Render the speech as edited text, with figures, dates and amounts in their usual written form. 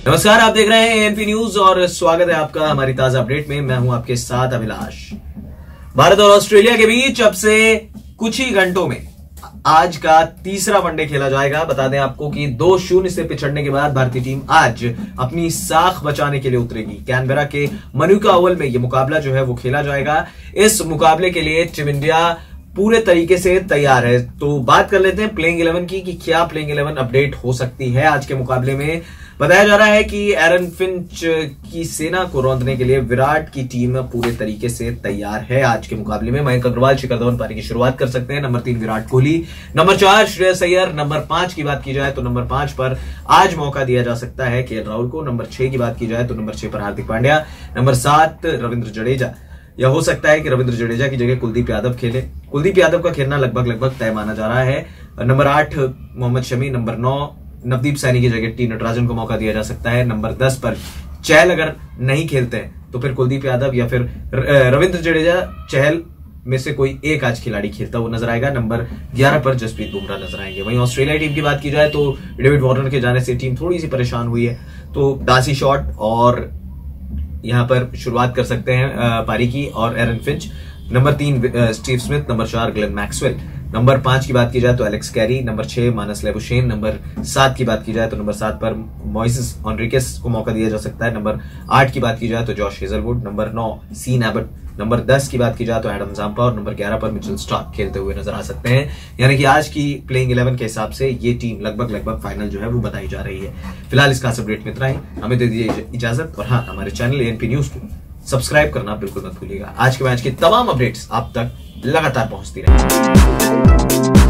नमस्कार, आप देख रहे हैं एएनपी न्यूज और स्वागत है आपका हमारी ताजा अपडेट में। मैं हूं आपके साथ अभिलाष। भारत और ऑस्ट्रेलिया के बीच अब से कुछ ही घंटों में आज का तीसरा वनडे खेला जाएगा। बता दें आपको कि 2-0 से पिछड़ने के बाद भारतीय टीम आज अपनी साख बचाने के लिए उतरेगी। कैनबेरा के मनुका ओवल में यह मुकाबला जो है वो खेला जाएगा। इस मुकाबले के लिए टीम इंडिया पूरे तरीके से तैयार है। तो बात कर लेते हैं प्लेइंग 11 की कि क्या प्लेइंग 11 अपडेट हो सकती है आज के मुकाबले में। बताया जा रहा है कि एरन फिंच की सेना को रौंदने के लिए विराट की टीम पूरे तरीके से तैयार है। आज के मुकाबले में मयंक अग्रवाल, शिखर धवन पारी की शुरुआत कर सकते हैं। Number 3 Virat Kohli, number 4 Shreyas Iyer, number 5 की बात की जाए तो नंबर 5 पर आज मौका दिया जा सकता है केएल राहुल को। नंबर 6 की बात की जाए तो नंबर 6 पर हार्दिक पांड्या, नंबर 7 रविंद्र जडेजा। यह हो सकता है कि रविंद्र जडेजा की जगह कुलदीप यादव खेले। कुलदीप यादव का खेलना लगभग तय माना जा रहा है। नंबर 8 मोहम्मद शमी, नंबर 9 नवदीप सैनी की जगह टी नटराजन को मौका दिया जा सकता है। नंबर 10 पर चहल अगर नहीं खेलते हैं तो फिर कुलदीप यादव या फिर रविंद्र जडेजा, चहल में से कोई एक आज खिलाड़ी खेलता हुआ नजर आएगा। नंबर 11 पर जसप्रीत बुमराह नजर आएंगे। वहीं ऑस्ट्रेलिया टीम की बात की जाए तो डेविड वार्नर के जाने से टीम थोड़ी सी परेशान हुई है, तो डार्सी शॉट और यहां पर शुरुआत कर सकते हैं पारी की और Aaron Finch. Number 3 Steve Smith, number 4 Glenn Maxwell, number 5 की बात की जाए तो Alex Carey, number 6 Marnus Labuschagne, number 7 की बात की जाए तो नंबर 7 पर मोइसेस एनरिकेस को मौका दिया जा सकता है। नंबर 8 की बात की जाए तो Josh Hazlewood, number 9 Sean Abbott, number 10 की बात की जाए तो एडम जाम्पा और नंबर 11 पर मिचेल स्टार्क खेलते हुए नजर आ सकते हैं। यानी कि आज की प्लेइंग 11 के हिसाब से ये टीम लगभग फाइनल जो है वो बताई जा रही है। फिलहाल इस खास अपडेट में इतना ही। हमें दे दीजिए इजाजत और हाँ, हमारे चैनल एएनपी न्यूज को सब्सक्राइब करना बिल्कुल मत भूलिएगा। आज के मैच की तमाम अपडेट्स आप तक लगातार पहुंचती रहेंगी।